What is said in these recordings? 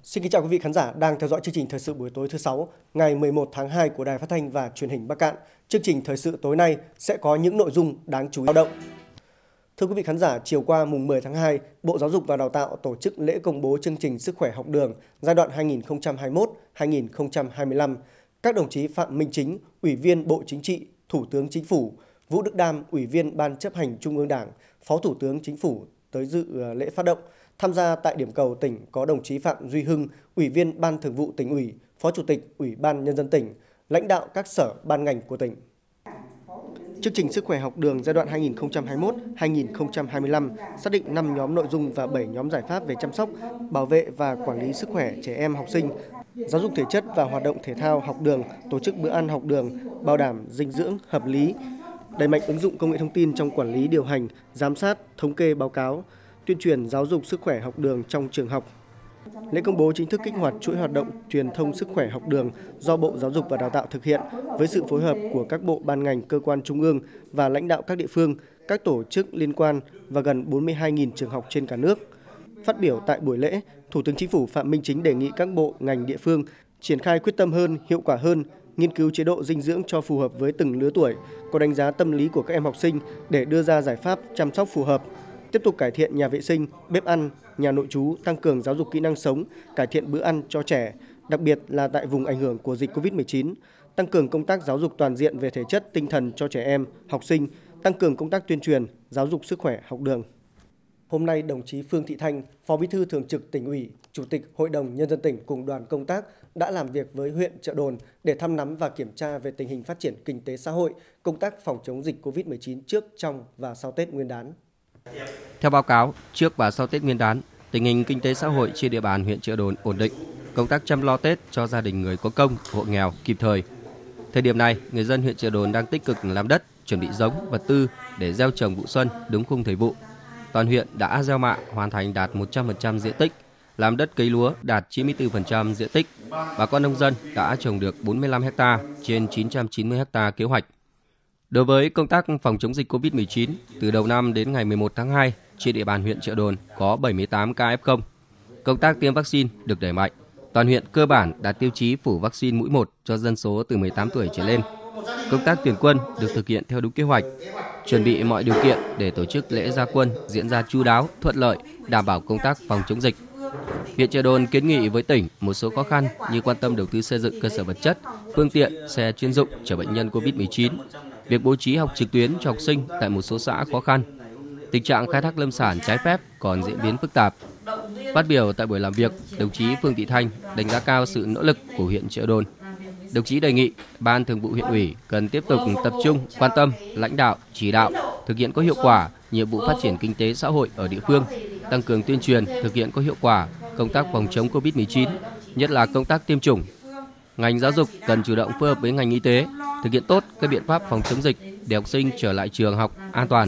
Xin kính chào quý vị khán giả đang theo dõi chương trình thời sự buổi tối thứ 6 ngày 11 tháng 2 của Đài Phát thanh và Truyền hình Bắc Kạn. Chương trình thời sự tối nay sẽ có những nội dung đáng chú ý lao động. Thưa quý vị khán giả, chiều qua mùng 10 tháng 2, Bộ Giáo dục và Đào tạo tổ chức lễ công bố chương trình Sức khỏe học đường giai đoạn 2021-2025. Các đồng chí Phạm Minh Chính, Ủy viên Bộ Chính trị, Thủ tướng Chính phủ, Vũ Đức Đam, Ủy viên Ban Chấp hành Trung ương Đảng, Phó Thủ tướng Chính phủ tới dự lễ phát động. Tham gia tại điểm cầu tỉnh có đồng chí Phạm Duy Hưng, Ủy viên Ban Thường vụ Tỉnh ủy, Phó Chủ tịch Ủy ban Nhân dân tỉnh, lãnh đạo các sở ban ngành của tỉnh. Chương trình Sức khỏe học đường giai đoạn 2021-2025 xác định 5 nhóm nội dung và 7 nhóm giải pháp về chăm sóc, bảo vệ và quản lý sức khỏe trẻ em học sinh, giáo dục thể chất và hoạt động thể thao học đường, tổ chức bữa ăn học đường, bảo đảm dinh dưỡng hợp lý, đẩy mạnh ứng dụng công nghệ thông tin trong quản lý điều hành, giám sát, thống kê báo cáo, tuyên truyền giáo dục sức khỏe học đường trong trường học. Lễ công bố chính thức kích hoạt chuỗi hoạt động truyền thông sức khỏe học đường do Bộ Giáo dục và Đào tạo thực hiện với sự phối hợp của các bộ ban ngành cơ quan trung ương và lãnh đạo các địa phương, các tổ chức liên quan và gần 42.000 trường học trên cả nước. Phát biểu tại buổi lễ, Thủ tướng Chính phủ Phạm Minh Chính đề nghị các bộ ngành địa phương triển khai quyết tâm hơn, hiệu quả hơn, nghiên cứu chế độ dinh dưỡng cho phù hợp với từng lứa tuổi, có đánh giá tâm lý của các em học sinh để đưa ra giải pháp chăm sóc phù hợp. Tiếp tục cải thiện nhà vệ sinh, bếp ăn, nhà nội trú, tăng cường giáo dục kỹ năng sống, cải thiện bữa ăn cho trẻ, đặc biệt là tại vùng ảnh hưởng của dịch Covid-19, tăng cường công tác giáo dục toàn diện về thể chất, tinh thần cho trẻ em, học sinh, tăng cường công tác tuyên truyền, giáo dục sức khỏe học đường. Hôm nay, đồng chí Phương Thị Thanh, Phó Bí thư Thường trực Tỉnh ủy, Chủ tịch Hội đồng Nhân dân tỉnh cùng đoàn công tác đã làm việc với huyện Chợ Đồn để thăm nắm và kiểm tra về tình hình phát triển kinh tế xã hội, công tác phòng chống dịch Covid-19 trước, trong và sau Tết Nguyên đán. Theo báo cáo, trước và sau Tết Nguyên đán, tình hình kinh tế xã hội trên địa bàn huyện Chợ Đồn ổn định, công tác chăm lo Tết cho gia đình người có công, hộ nghèo kịp thời. Thời điểm này, người dân huyện Chợ Đồn đang tích cực làm đất, chuẩn bị giống, vật tư để gieo trồng vụ xuân đúng khung thời vụ. Toàn huyện đã gieo mạ hoàn thành đạt 100% diện tích, làm đất cấy lúa đạt 94% diện tích. Bà con nông dân đã trồng được 45 ha trên 990 ha kế hoạch. Đối với công tác phòng chống dịch Covid-19, từ đầu năm đến ngày 11 tháng 2, trên địa bàn huyện Chợ Đồn có 78 ca F0. Công tác tiêm vaccine được đẩy mạnh. Toàn huyện cơ bản đạt tiêu chí phủ vaccine mũi 1 cho dân số từ 18 tuổi trở lên. Công tác tuyển quân được thực hiện theo đúng kế hoạch, chuẩn bị mọi điều kiện để tổ chức lễ ra quân diễn ra chu đáo, thuận lợi, đảm bảo công tác phòng chống dịch. Huyện Chợ Đồn kiến nghị với tỉnh một số khó khăn như quan tâm đầu tư xây dựng cơ sở vật chất, phương tiện, xe chuyên dụng chở bệnh nhân Covid-19, việc bố trí học trực tuyến cho học sinh tại một số xã khó khăn. Tình trạng khai thác lâm sản trái phép còn diễn biến phức tạp. Phát biểu tại buổi làm việc, đồng chí Phương Thị Thanh đánh giá cao sự nỗ lực của huyện Chợ Đồn. Đồng chí đề nghị Ban Thường vụ huyện ủy cần tiếp tục tập trung quan tâm, lãnh đạo, chỉ đạo, thực hiện có hiệu quả nhiệm vụ phát triển kinh tế xã hội ở địa phương, tăng cường tuyên truyền, thực hiện có hiệu quả công tác phòng chống Covid-19, nhất là công tác tiêm chủng. Ngành giáo dục cần chủ động phối hợp với ngành y tế, thực hiện tốt các biện pháp phòng chống dịch để học sinh trở lại trường học an toàn.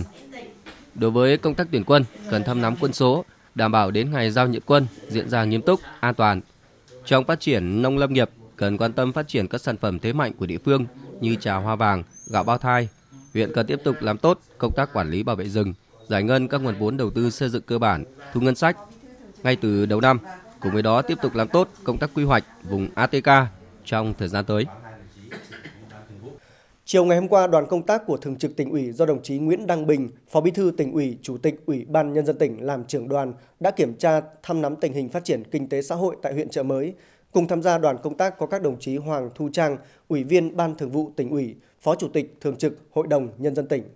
Đối với công tác tuyển quân, cần thăm nắm quân số, đảm bảo đến ngày giao nhận quân diễn ra nghiêm túc, an toàn. Trong phát triển nông lâm nghiệp, cần quan tâm phát triển các sản phẩm thế mạnh của địa phương như trà hoa vàng, gạo bao thai. Huyện cần tiếp tục làm tốt công tác quản lý bảo vệ rừng, giải ngân các nguồn vốn đầu tư xây dựng cơ bản, thu ngân sách ngay từ đầu năm. Cùng với đó tiếp tục làm tốt công tác quy hoạch vùng ATK trong thời gian tới. Chiều ngày hôm qua, đoàn công tác của Thường trực Tỉnh ủy do đồng chí Nguyễn Đăng Bình, Phó Bí thư Tỉnh ủy, Chủ tịch Ủy ban Nhân dân tỉnh làm trưởng đoàn đã kiểm tra thăm nắm tình hình phát triển kinh tế xã hội tại huyện Chợ Mới. Cùng tham gia đoàn công tác có các đồng chí Hoàng Thu Trang, Ủy viên Ban Thường vụ Tỉnh ủy, Phó Chủ tịch Thường trực Hội đồng Nhân dân tỉnh.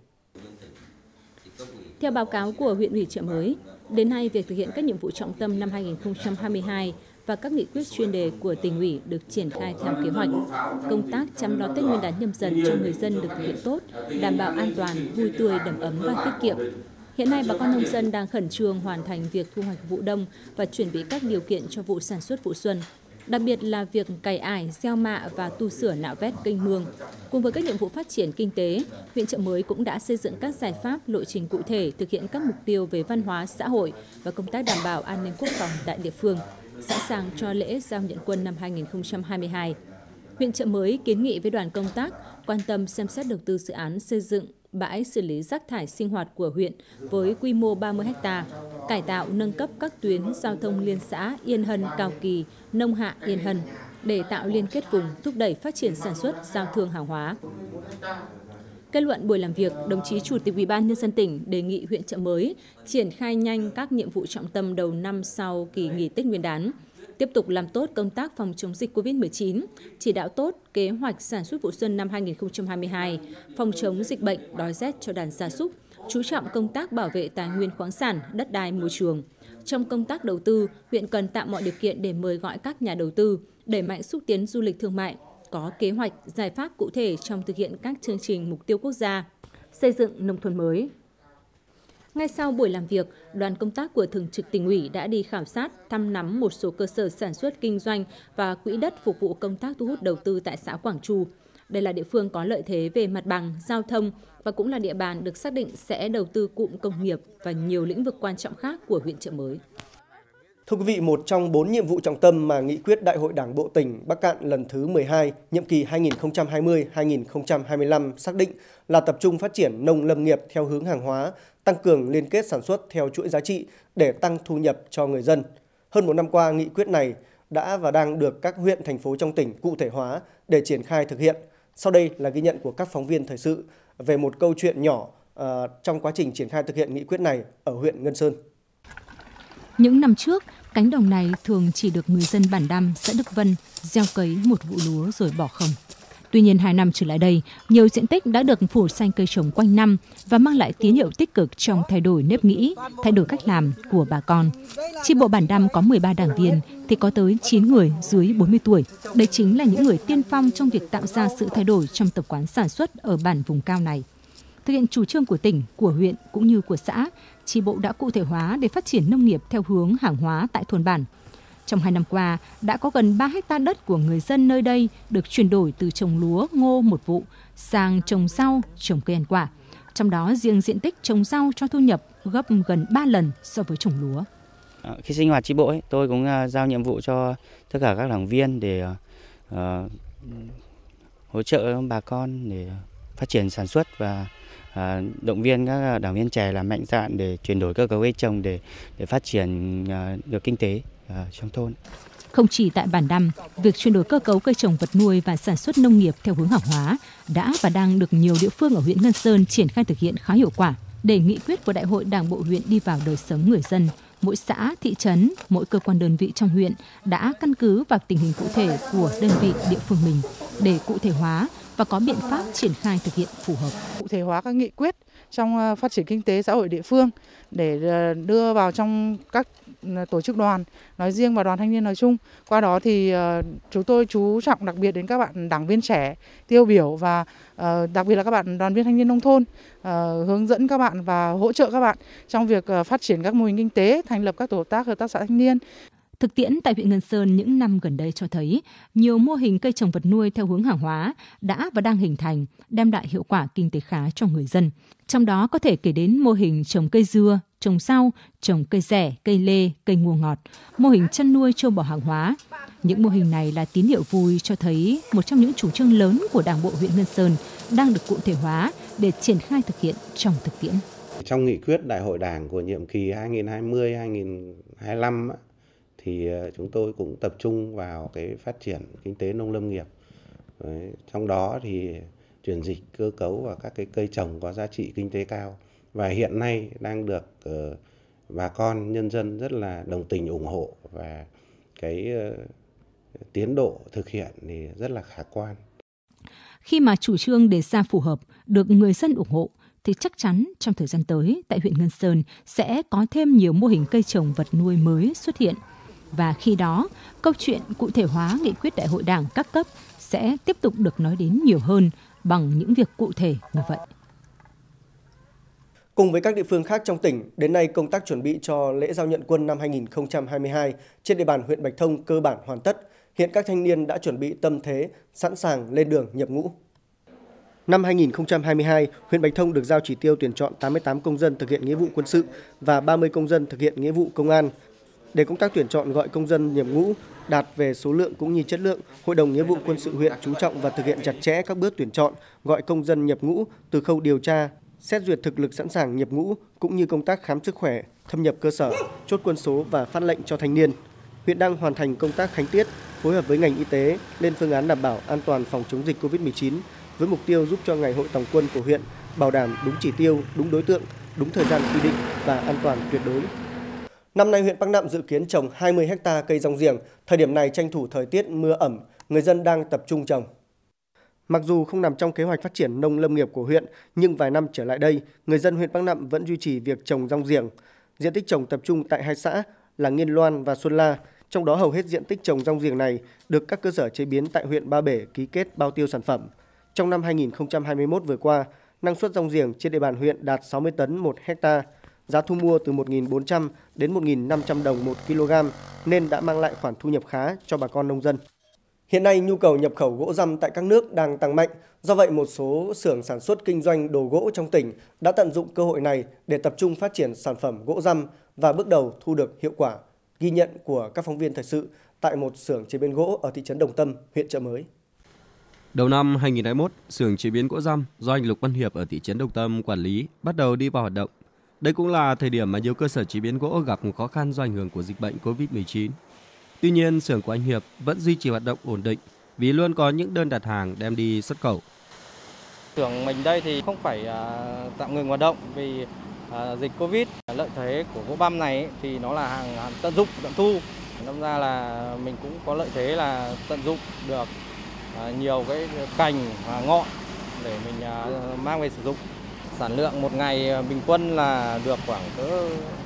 Theo báo cáo của huyện ủy Chợ Mới, đến nay việc thực hiện các nhiệm vụ trọng tâm năm 2022 và các nghị quyết chuyên đề của Tỉnh ủy được triển khai theo kế hoạch. Công tác chăm lo Tết Nguyên đán Nhâm Dần cho người dân được thực hiện tốt, đảm bảo an toàn, vui tươi, đầm ấm và tiết kiệm. Hiện nay, bà con nông dân đang khẩn trương hoàn thành việc thu hoạch vụ đông và chuẩn bị các điều kiện cho vụ sản xuất vụ xuân. Đặc biệt là việc cày ải, gieo mạ và tu sửa nạo vét kênh mương. Cùng với các nhiệm vụ phát triển kinh tế, huyện Chợ Mới cũng đã xây dựng các giải pháp lộ trình cụ thể thực hiện các mục tiêu về văn hóa, xã hội và công tác đảm bảo an ninh quốc phòng tại địa phương, sẵn sàng cho lễ giao nhận quân năm 2022. Huyện Chợ Mới kiến nghị với đoàn công tác quan tâm xem xét đầu tư dự án xây dựng bãi xử lý rác thải sinh hoạt của huyện với quy mô 30 ha, cải tạo nâng cấp các tuyến giao thông liên xã Yên Hân, Cao Kỳ, Nông Hạ, Yên Hân để tạo liên kết vùng, thúc đẩy phát triển sản xuất, giao thương hàng hóa. Kết luận buổi làm việc, đồng chí Chủ tịch Ủy ban Nhân dân tỉnh đề nghị huyện Chợ Mới triển khai nhanh các nhiệm vụ trọng tâm đầu năm sau kỳ nghỉ Tết Nguyên đán, tiếp tục làm tốt công tác phòng chống dịch COVID-19, chỉ đạo tốt kế hoạch sản xuất vụ xuân năm 2022, phòng chống dịch bệnh, đói rét cho đàn gia súc, chú trọng công tác bảo vệ tài nguyên khoáng sản, đất đai, môi trường. Trong công tác đầu tư, huyện cần tạo mọi điều kiện để mời gọi các nhà đầu tư, đẩy mạnh xúc tiến du lịch thương mại, có kế hoạch, giải pháp cụ thể trong thực hiện các chương trình mục tiêu quốc gia, xây dựng nông thôn mới. Ngay sau buổi làm việc, đoàn công tác của Thường trực Tỉnh ủy đã đi khảo sát, thăm nắm một số cơ sở sản xuất kinh doanh và quỹ đất phục vụ công tác thu hút đầu tư tại xã Quảng Chu. Đây là địa phương có lợi thế về mặt bằng, giao thông và cũng là địa bàn được xác định sẽ đầu tư cụm công nghiệp và nhiều lĩnh vực quan trọng khác của huyện Chợ Mới. Thưa quý vị, một trong 4 nhiệm vụ trọng tâm mà nghị quyết Đại hội Đảng bộ tỉnh Bắc Kạn lần thứ 12, nhiệm kỳ 2020-2025 xác định là tập trung phát triển nông lâm nghiệp theo hướng hàng hóa, tăng cường liên kết sản xuất theo chuỗi giá trị để tăng thu nhập cho người dân. Hơn một năm qua, nghị quyết này đã và đang được các huyện, thành phố trong tỉnh cụ thể hóa để triển khai thực hiện. Sau đây là ghi nhận của các phóng viên thời sự về một câu chuyện nhỏ trong quá trình triển khai thực hiện nghị quyết này ở huyện Ngân Sơn. Những năm trước, cánh đồng này thường chỉ được người dân bản Đăm, xã Đức Vân gieo cấy một vụ lúa rồi bỏ không. Tuy nhiên 2 năm trở lại đây, nhiều diện tích đã được phủ xanh cây trồng quanh năm và mang lại tín hiệu tích cực trong thay đổi nếp nghĩ, thay đổi cách làm của bà con. Chi bộ bản Đăm có 13 đảng viên thì có tới 9 người dưới 40 tuổi. Đây chính là những người tiên phong trong việc tạo ra sự thay đổi trong tập quán sản xuất ở bản vùng cao này. Thực hiện chủ trương của tỉnh, của huyện cũng như của xã, chi bộ đã cụ thể hóa để phát triển nông nghiệp theo hướng hàng hóa tại thôn bản. Trong 2 năm qua, đã có gần 3 hectare đất của người dân nơi đây được chuyển đổi từ trồng lúa, ngô một vụ sang trồng rau, trồng cây ăn quả. Trong đó, riêng diện tích trồng rau cho thu nhập gấp gần 3 lần so với trồng lúa. Khi sinh hoạt chi bộ, tôi cũng giao nhiệm vụ cho tất cả các đảng viên để hỗ trợ bà con để phát triển sản xuất và động viên các đảng viên trẻ làm mạnh dạn để chuyển đổi cơ cấu cây trồng để phát triển được kinh tế trong thôn. Không chỉ tại bản Đăm, việc chuyển đổi cơ cấu cây trồng vật nuôi và sản xuất nông nghiệp theo hướng hàng hóa đã và đang được nhiều địa phương ở huyện Ngân Sơn triển khai thực hiện khá hiệu quả. Để nghị quyết của Đại hội Đảng bộ huyện đi vào đời sống người dân, mỗi xã, thị trấn, mỗi cơ quan đơn vị trong huyện đã căn cứ vào tình hình cụ thể của đơn vị địa phương mình để cụ thể hóa và có biện pháp triển khai thực hiện phù hợp. Cụ thể hóa các nghị quyết trong phát triển kinh tế xã hội địa phương để đưa vào trong các tổ chức đoàn nói riêng và đoàn thanh niên nói chung. Qua đó thì chúng tôi chú trọng đặc biệt đến các bạn đảng viên trẻ tiêu biểu và đặc biệt là các bạn đoàn viên thanh niên nông thôn, hướng dẫn các bạn và hỗ trợ các bạn trong việc phát triển các mô hình kinh tế, thành lập các tổ hợp tác xã thanh niên. Thực tiễn tại huyện Ngân Sơn những năm gần đây cho thấy nhiều mô hình cây trồng vật nuôi theo hướng hàng hóa đã và đang hình thành, đem lại hiệu quả kinh tế khá cho người dân. Trong đó có thể kể đến mô hình trồng cây dưa, trồng rau, trồng cây rẻ, cây lê, cây ngô ngọt, mô hình chăn nuôi trâu bò hàng hóa. Những mô hình này là tín hiệu vui cho thấy một trong những chủ trương lớn của Đảng bộ huyện Ngân Sơn đang được cụ thể hóa để triển khai thực hiện trong thực tiễn. Trong nghị quyết Đại hội Đảng của nhiệm kỳ 2020-2025 thì chúng tôi cũng tập trung vào cái phát triển kinh tế nông lâm nghiệp. Trong đó thì chuyển dịch cơ cấu vào các cái cây trồng có giá trị kinh tế cao và hiện nay đang được bà con nhân dân rất là đồng tình ủng hộ và cái tiến độ thực hiện thì rất là khả quan. Khi mà chủ trương đề ra phù hợp được người dân ủng hộ thì chắc chắn trong thời gian tới tại huyện Ngân Sơn sẽ có thêm nhiều mô hình cây trồng vật nuôi mới xuất hiện. Và khi đó, câu chuyện cụ thể hóa nghị quyết Đại hội Đảng các cấp sẽ tiếp tục được nói đến nhiều hơn bằng những việc cụ thể như vậy. Cùng với các địa phương khác trong tỉnh, đến nay công tác chuẩn bị cho lễ giao nhận quân năm 2022 trên địa bàn huyện Bạch Thông cơ bản hoàn tất. Hiện các thanh niên đã chuẩn bị tâm thế, sẵn sàng lên đường nhập ngũ. Năm 2022, huyện Bạch Thông được giao chỉ tiêu tuyển chọn 88 công dân thực hiện nghĩa vụ quân sự và 30 công dân thực hiện nghĩa vụ công an. Để công tác tuyển chọn gọi công dân nhập ngũ đạt về số lượng cũng như chất lượng, Hội đồng Nghĩa vụ Quân sự huyện chú trọng và thực hiện chặt chẽ các bước tuyển chọn, gọi công dân nhập ngũ từ khâu điều tra, xét duyệt thực lực sẵn sàng nhập ngũ cũng như công tác khám sức khỏe, thâm nhập cơ sở, chốt quân số và phát lệnh cho thanh niên. Huyện đang hoàn thành công tác khánh tiết, phối hợp với ngành y tế lên phương án đảm bảo an toàn phòng chống dịch Covid-19 với mục tiêu giúp cho Ngày hội Tòng quân của huyện bảo đảm đúng chỉ tiêu, đúng đối tượng, đúng thời gian quy định và an toàn tuyệt đối. Năm nay huyện Bắc Nạm dự kiến trồng 20 ha cây rong giềng, thời điểm này tranh thủ thời tiết mưa ẩm, người dân đang tập trung trồng. Mặc dù không nằm trong kế hoạch phát triển nông lâm nghiệp của huyện, nhưng vài năm trở lại đây, người dân huyện Bắc Nạm vẫn duy trì việc trồng rong giềng. Diện tích trồng tập trung tại 2 xã là Nghiên Loan và Xuân La, trong đó hầu hết diện tích trồng rong giềng này được các cơ sở chế biến tại huyện Ba Bể ký kết bao tiêu sản phẩm. Trong năm 2021 vừa qua, năng suất rong giềng trên địa bàn huyện đạt 60 tấn 1 ha, giá thu mua từ 1.400 đến 1.500 đồng 1 kg nên đã mang lại khoản thu nhập khá cho bà con nông dân. Hiện nay nhu cầu nhập khẩu gỗ răm tại các nước đang tăng mạnh, do vậy một số xưởng sản xuất kinh doanh đồ gỗ trong tỉnh đã tận dụng cơ hội này để tập trung phát triển sản phẩm gỗ răm và bước đầu thu được hiệu quả. Ghi nhận của các phóng viên thời sự tại một xưởng chế biến gỗ ở thị trấn Đồng Tâm, huyện Chợ Mới. Đầu năm 2021, xưởng chế biến gỗ răm do anh Lục Văn Hiệp ở thị trấn Đồng Tâm quản lý bắt đầu đi vào hoạt động. Đây cũng là thời điểm mà nhiều cơ sở chế biến gỗ gặp khó khăn do ảnh hưởng của dịch bệnh Covid-19. Tuy nhiên, xưởng của anh Hiệp vẫn duy trì hoạt động ổn định vì luôn có những đơn đặt hàng đem đi xuất khẩu. Xưởng mình đây thì không phải tạm ngừng hoạt động vì dịch Covid. Lợi thế của gỗ băm này thì nó là hàng tận dụng, tận thu. Đâm ra là mình cũng có lợi thế là tận dụng được nhiều cái cành và ngọn để mình mang về sử dụng. Sản lượng một ngày bình quân là được khoảng cỡ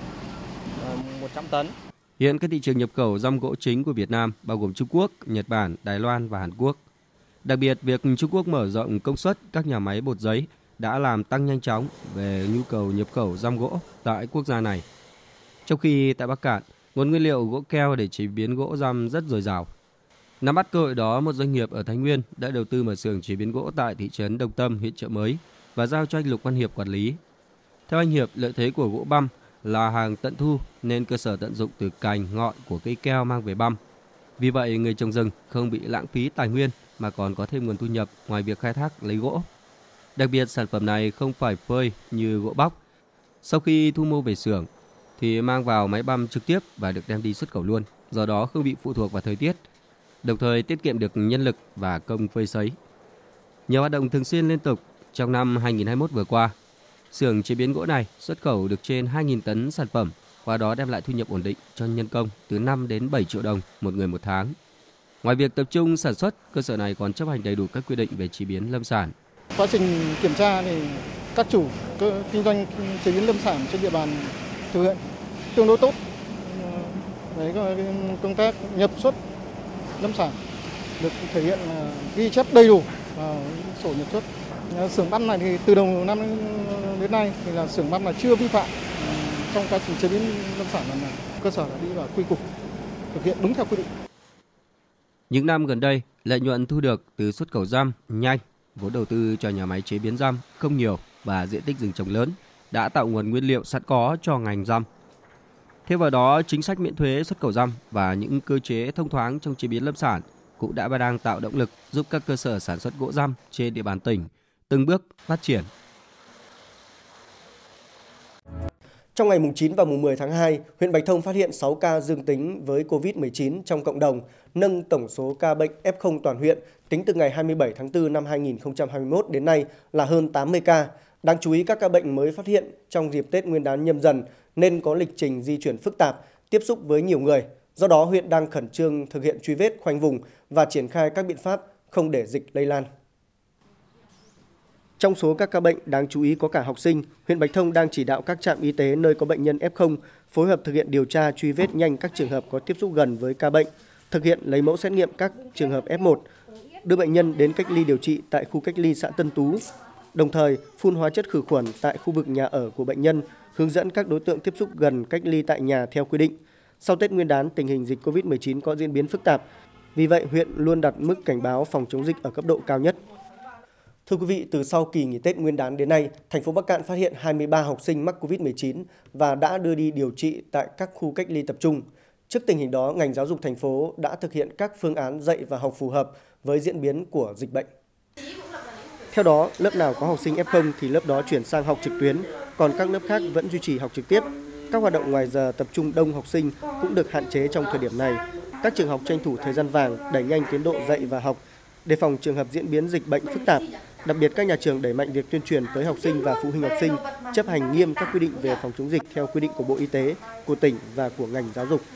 100 tấn. Hiện các thị trường nhập khẩu răm gỗ chính của Việt Nam bao gồm Trung Quốc, Nhật Bản, Đài Loan và Hàn Quốc. Đặc biệt, việc Trung Quốc mở rộng công suất các nhà máy bột giấy đã làm tăng nhanh chóng về nhu cầu nhập khẩu răm gỗ tại quốc gia này. Trong khi tại Bắc Kạn, nguồn nguyên liệu gỗ keo để chế biến gỗ răm rất dồi dào. Nắm bắt cơ hội đó, một doanh nghiệp ở Thái Nguyên đã đầu tư mở xưởng chế biến gỗ tại thị trấn Đồng Tâm, huyện Chợ Mới và giao cho anh Lục Văn Hiệp quản lý. Theo anh Hiệp, lợi thế của gỗ băm là hàng tận thu nên cơ sở tận dụng từ cành, ngọn của cây keo mang về băm. Vì vậy, người trồng rừng không bị lãng phí tài nguyên mà còn có thêm nguồn thu nhập ngoài việc khai thác lấy gỗ. Đặc biệt, sản phẩm này không phải phơi như gỗ bóc. Sau khi thu mua về xưởng thì mang vào máy băm trực tiếp và được đem đi xuất khẩu luôn, do đó không bị phụ thuộc vào thời tiết, đồng thời tiết kiệm được nhân lực và công phơi sấy. Nhờ hoạt động thường xuyên liên tục, trong năm 2021 vừa qua, xưởng chế biến gỗ này xuất khẩu được trên 2.000 tấn sản phẩm, qua đó đem lại thu nhập ổn định cho nhân công từ 5 đến 7 triệu đồng một người một tháng. Ngoài việc tập trung sản xuất, cơ sở này còn chấp hành đầy đủ các quy định về chế biến lâm sản. Quá trình kiểm tra thì các chủ kinh doanh chế biến lâm sản trên địa bàn thực hiện tương đối tốt. Đấy, công tác nhập xuất lâm sản được thể hiện ghi chép đầy đủ vào sổ nhập xuất. Xưởng băm này thì từ đầu năm đến nay thì là xưởng băm là chưa vi phạm trong quá trình chế biến lâm sản lần này. Cơ sở đã đi vào quy củ, thực hiện đúng theo quy định. Những năm gần đây, lợi nhuận thu được từ xuất khẩu răm nhanh, vốn đầu tư cho nhà máy chế biến răm không nhiều và diện tích rừng trồng lớn đã tạo nguồn nguyên liệu sẵn có cho ngành răm. Thêm vào đó, chính sách miễn thuế xuất khẩu răm và những cơ chế thông thoáng trong chế biến lâm sản cũng đã và đang tạo động lực giúp các cơ sở sản xuất gỗ răm trên địa bàn tỉnh từng bước phát triển. Trong ngày 9 và 10 tháng 2, huyện Bạch Thông phát hiện 6 ca dương tính với COVID-19 trong cộng đồng, nâng tổng số ca bệnh F0 toàn huyện tính từ ngày 27 tháng 4 năm 2021 đến nay là hơn 80 ca. Đáng chú ý các ca bệnh mới phát hiện trong dịp Tết Nguyên đán Nhâm Dần nên có lịch trình di chuyển phức tạp, tiếp xúc với nhiều người. Do đó, huyện đang khẩn trương thực hiện truy vết, khoanh vùng và triển khai các biện pháp không để dịch lây lan. Trong số các ca bệnh đáng chú ý có cả học sinh, huyện Bạch Thông đang chỉ đạo các trạm y tế nơi có bệnh nhân F0 phối hợp thực hiện điều tra truy vết nhanh các trường hợp có tiếp xúc gần với ca bệnh, thực hiện lấy mẫu xét nghiệm các trường hợp F1, đưa bệnh nhân đến cách ly điều trị tại khu cách ly xã Tân Tú, đồng thời phun hóa chất khử khuẩn tại khu vực nhà ở của bệnh nhân, hướng dẫn các đối tượng tiếp xúc gần cách ly tại nhà theo quy định. Sau Tết Nguyên đán, tình hình dịch COVID-19 có diễn biến phức tạp, vì vậy huyện luôn đặt mức cảnh báo phòng chống dịch ở cấp độ cao nhất. Thưa quý vị, từ sau kỳ nghỉ Tết Nguyên đán đến nay, thành phố Bắc Kạn phát hiện 23 học sinh mắc COVID-19 và đã đưa đi điều trị tại các khu cách ly tập trung. Trước tình hình đó, ngành giáo dục thành phố đã thực hiện các phương án dạy và học phù hợp với diễn biến của dịch bệnh. Theo đó, lớp nào có học sinh F0 thì lớp đó chuyển sang học trực tuyến, còn các lớp khác vẫn duy trì học trực tiếp. Các hoạt động ngoài giờ tập trung đông học sinh cũng được hạn chế trong thời điểm này. Các trường học tranh thủ thời gian vàng, đẩy nhanh tiến độ dạy và học, đề phòng trường hợp diễn biến dịch bệnh phức tạp. Đặc biệt, các nhà trường đẩy mạnh việc tuyên truyền tới học sinh và phụ huynh học sinh chấp hành nghiêm các quy định về phòng chống dịch theo quy định của Bộ Y tế, của tỉnh và của ngành giáo dục.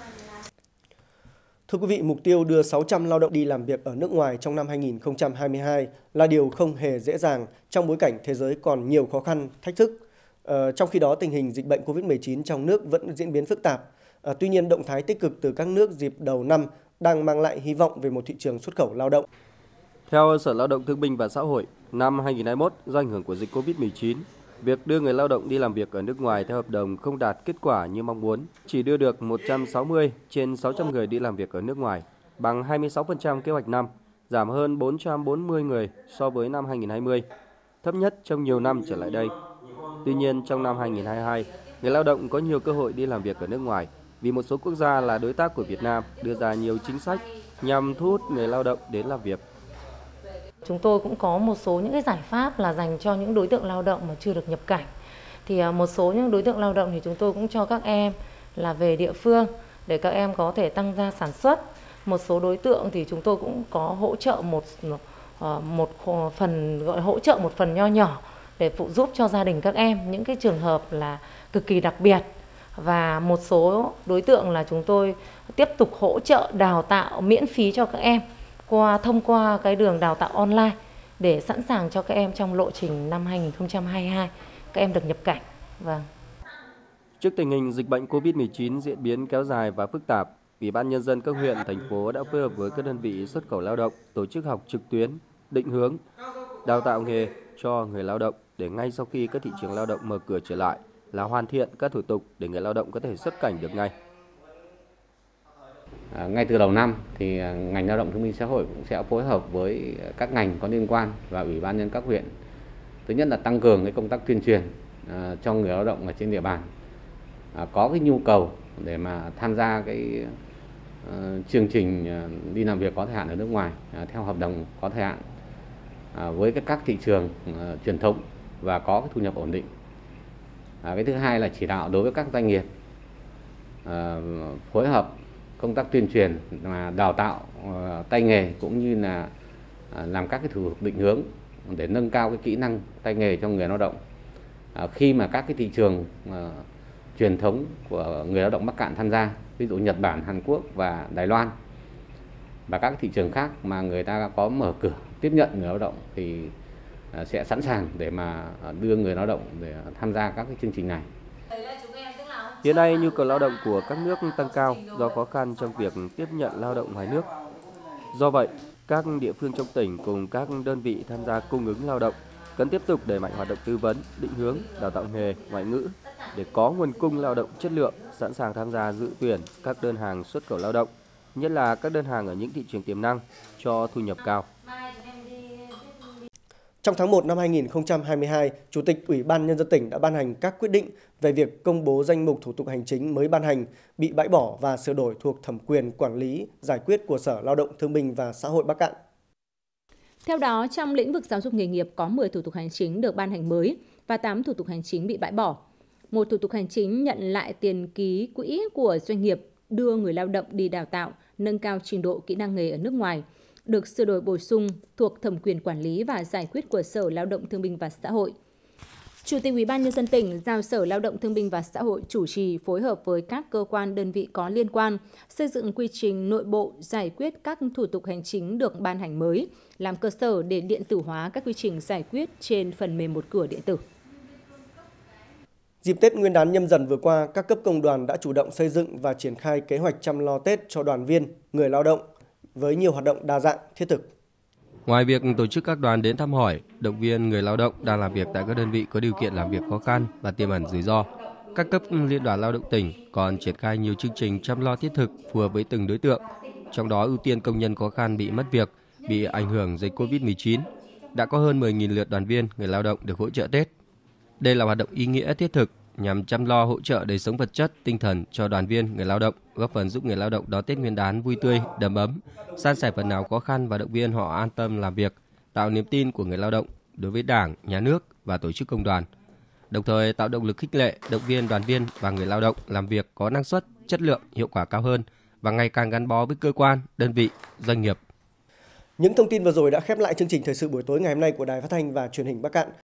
Thưa quý vị, mục tiêu đưa 600 lao động đi làm việc ở nước ngoài trong năm 2022 là điều không hề dễ dàng trong bối cảnh thế giới còn nhiều khó khăn, thách thức. Trong khi đó, tình hình dịch bệnh COVID-19 trong nước vẫn diễn biến phức tạp. Tuy nhiên, động thái tích cực từ các nước dịp đầu năm đang mang lại hy vọng về một thị trường xuất khẩu lao động. Theo Sở Lao động Thương binh và Xã hội, năm 2021 do ảnh hưởng của dịch COVID-19, việc đưa người lao động đi làm việc ở nước ngoài theo hợp đồng không đạt kết quả như mong muốn, chỉ đưa được 160 trên 600 người đi làm việc ở nước ngoài, bằng 26% kế hoạch năm, giảm hơn 440 người so với năm 2020, thấp nhất trong nhiều năm trở lại đây. Tuy nhiên, trong năm 2022, người lao động có nhiều cơ hội đi làm việc ở nước ngoài vì một số quốc gia là đối tác của Việt Nam đưa ra nhiều chính sách nhằm thu hút người lao động đến làm việc. Chúng tôi cũng có một số những cái giải pháp là dành cho những đối tượng lao động mà chưa được nhập cảnh. Thì một số những đối tượng lao động thì chúng tôi cũng cho các em là về địa phương để các em có thể tăng gia sản xuất. Một số đối tượng thì chúng tôi cũng có hỗ trợ một phần, gọi hỗ trợ một phần nho nhỏ để phụ giúp cho gia đình các em những cái trường hợp là cực kỳ đặc biệt. Và một số đối tượng là chúng tôi tiếp tục hỗ trợ đào tạo miễn phí cho các em thông qua cái đường đào tạo online để sẵn sàng cho các em trong lộ trình năm 2022 các em được nhập cảnh. Vâng. Trước tình hình dịch bệnh COVID-19 diễn biến kéo dài và phức tạp, Ủy ban Nhân dân các huyện, thành phố đã phối hợp với các đơn vị xuất khẩu lao động tổ chức học trực tuyến, định hướng, đào tạo nghề cho người lao động để ngay sau khi các thị trường lao động mở cửa trở lại là hoàn thiện các thủ tục để người lao động có thể xuất cảnh được ngay. Ngay từ đầu năm thì ngành Lao động Thương binh Xã hội cũng sẽ phối hợp với các ngành có liên quan và Ủy ban nhân các huyện. Thứ nhất là tăng cường cái công tác tuyên truyền cho người lao động ở trên địa bàn có cái nhu cầu để mà tham gia cái chương trình đi làm việc có thời hạn ở nước ngoài theo hợp đồng có thời hạn với các thị trường truyền thống và có cái thu nhập ổn định. Cái thứ hai là chỉ đạo đối với các doanh nghiệp phối hợp công tác tuyên truyền và đào tạo tay nghề cũng như là làm các cái thủ tục định hướng để nâng cao cái kỹ năng tay nghề cho người lao động. Khi mà các cái thị trường truyền thống của người lao động Bắc Kạn tham gia, ví dụ Nhật Bản, Hàn Quốc và Đài Loan và các thị trường khác mà người ta có mở cửa tiếp nhận người lao động thì sẽ sẵn sàng để mà đưa người lao động để tham gia các cái chương trình này. Hiện nay, nhu cầu lao động của các nước tăng cao do khó khăn trong việc tiếp nhận lao động ngoài nước. Do vậy, các địa phương trong tỉnh cùng các đơn vị tham gia cung ứng lao động cần tiếp tục đẩy mạnh hoạt động tư vấn, định hướng, đào tạo nghề, ngoại ngữ để có nguồn cung lao động chất lượng, sẵn sàng tham gia dự tuyển các đơn hàng xuất khẩu lao động, nhất là các đơn hàng ở những thị trường tiềm năng cho thu nhập cao. Trong tháng 1 năm 2022, Chủ tịch Ủy ban Nhân dân tỉnh đã ban hành các quyết định về việc công bố danh mục thủ tục hành chính mới ban hành, bị bãi bỏ và sửa đổi thuộc thẩm quyền quản lý, giải quyết của Sở Lao động Thương binh và Xã hội Bắc Kạn. Theo đó, trong lĩnh vực giáo dục nghề nghiệp có 10 thủ tục hành chính được ban hành mới và 8 thủ tục hành chính bị bãi bỏ. Một thủ tục hành chính nhận lại tiền ký quỹ của doanh nghiệp đưa người lao động đi đào tạo, nâng cao trình độ kỹ năng nghề ở nước ngoài, được sửa đổi bổ sung thuộc thẩm quyền quản lý và giải quyết của Sở Lao động Thương binh và Xã hội. Chủ tịch Ủy ban Nhân dân tỉnh giao Sở Lao động Thương binh và Xã hội chủ trì phối hợp với các cơ quan đơn vị có liên quan xây dựng quy trình nội bộ giải quyết các thủ tục hành chính được ban hành mới, làm cơ sở để điện tử hóa các quy trình giải quyết trên phần mềm một cửa điện tử. Dịp Tết Nguyên đán Nhâm Dần vừa qua, các cấp công đoàn đã chủ động xây dựng và triển khai kế hoạch chăm lo Tết cho đoàn viên, người lao động với nhiều hoạt động đa dạng, thiết thực. Ngoài việc tổ chức các đoàn đến thăm hỏi, động viên người lao động đang làm việc tại các đơn vị có điều kiện làm việc khó khăn và tiềm ẩn rủi ro, các cấp Liên đoàn Lao động tỉnh còn triển khai nhiều chương trình chăm lo thiết thực phù hợp với từng đối tượng, trong đó ưu tiên công nhân khó khăn bị mất việc, bị ảnh hưởng dịch Covid-19. Đã có hơn 10.000 lượt đoàn viên, người lao động được hỗ trợ Tết. Đây là hoạt động ý nghĩa thiết thực nhằm chăm lo hỗ trợ đời sống vật chất, tinh thần cho đoàn viên, người lao động, góp phần giúp người lao động đón Tết Nguyên đán vui tươi, đầm ấm, san sẻ phần nào khó khăn và động viên họ an tâm làm việc, tạo niềm tin của người lao động đối với Đảng, Nhà nước và tổ chức công đoàn, đồng thời tạo động lực khích lệ, động viên đoàn viên và người lao động làm việc có năng suất, chất lượng, hiệu quả cao hơn và ngày càng gắn bó với cơ quan, đơn vị, doanh nghiệp. Những thông tin vừa rồi đã khép lại chương trình thời sự buổi tối ngày hôm nay của Đài Phát thanh và Truyền hình Bắc Kạn.